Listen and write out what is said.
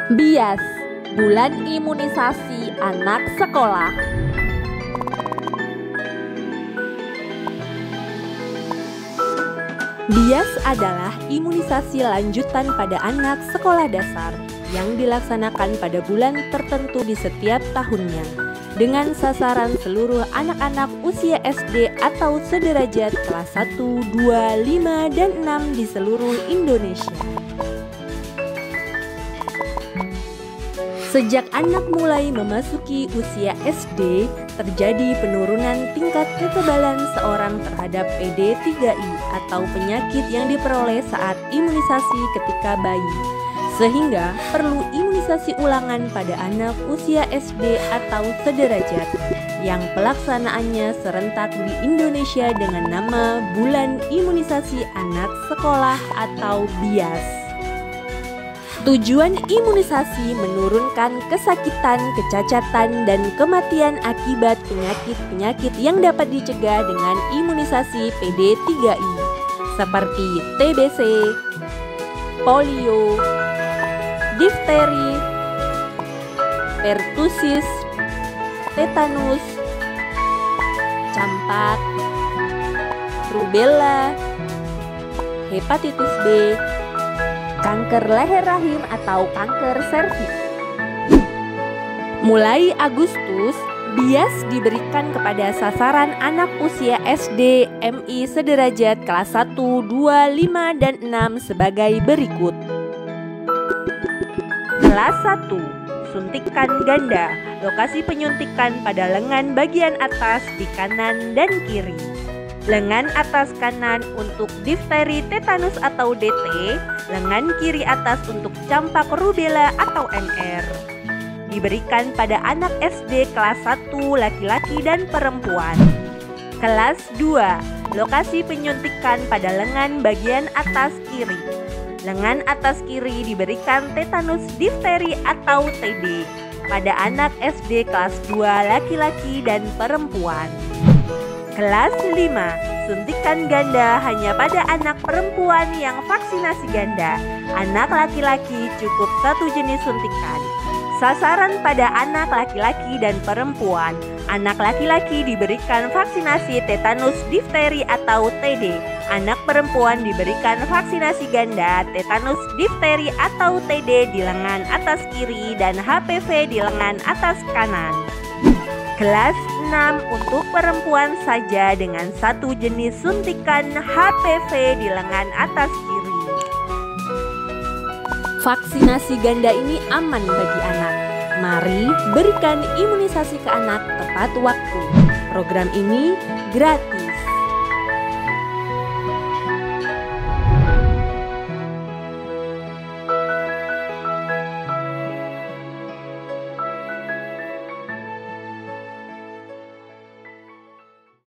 BIAS, Bulan Imunisasi Anak Sekolah. BIAS adalah imunisasi lanjutan pada anak sekolah dasar yang dilaksanakan pada bulan tertentu di setiap tahunnya dengan sasaran seluruh anak-anak usia SD atau sederajat kelas 1, 2, 5, dan 6 di seluruh Indonesia. Sejak anak mulai memasuki usia SD, terjadi penurunan tingkat kekebalan seorang terhadap PD3I atau penyakit yang diperoleh saat imunisasi ketika bayi, sehingga perlu imunisasi ulangan pada anak usia SD atau sederajat yang pelaksanaannya serentak di Indonesia dengan nama Bulan Imunisasi Anak Sekolah atau BIAS. Tujuan imunisasi menurunkan kesakitan, kecacatan, dan kematian akibat penyakit-penyakit yang dapat dicegah dengan imunisasi PD3I seperti TBC, polio, difteri, pertusis, tetanus, campak, rubella, hepatitis B, kanker leher rahim atau kanker serviks. Mulai Agustus, BIAS diberikan kepada sasaran anak usia SD, MI sederajat kelas 1, 2, 5, dan 6 sebagai berikut. Kelas 1, suntikan ganda. Lokasi penyuntikan pada lengan bagian atas di kanan dan kiri. Lengan atas kanan untuk difteri, tetanus atau DT, lengan kiri atas untuk campak, rubella atau MR. Diberikan pada anak SD kelas 1 laki-laki dan perempuan. Kelas 2, lokasi penyuntikan pada lengan bagian atas kiri. Lengan atas kiri diberikan tetanus, difteri atau TB pada anak SD kelas 2 laki-laki dan perempuan. Kelas 5, suntikan ganda hanya pada anak perempuan yang vaksinasi ganda. Anak laki-laki cukup satu jenis suntikan. Sasaran pada anak laki-laki dan perempuan. Anak laki-laki diberikan vaksinasi tetanus, difteri atau TD. Anak perempuan diberikan vaksinasi ganda, tetanus, difteri atau TD di lengan atas kiri dan HPV di lengan atas kanan. Kelas 6 untuk perempuan saja dengan satu jenis suntikan HPV di lengan atas kiri. Vaksinasi ganda ini aman bagi anak. Mari berikan imunisasi ke anak tepat waktu. Program ini gratis.